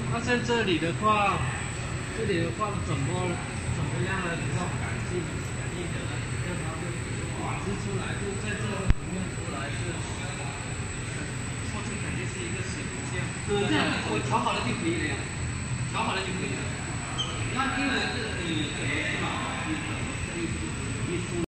那像这里的话，怎么样呢？比较干净的呢？让它会瓦制出来，就在这个图面出来是，过去肯定是一个形象。 这样我调好了就可以了呀，调好了就可以了。那因为这个你是吧？你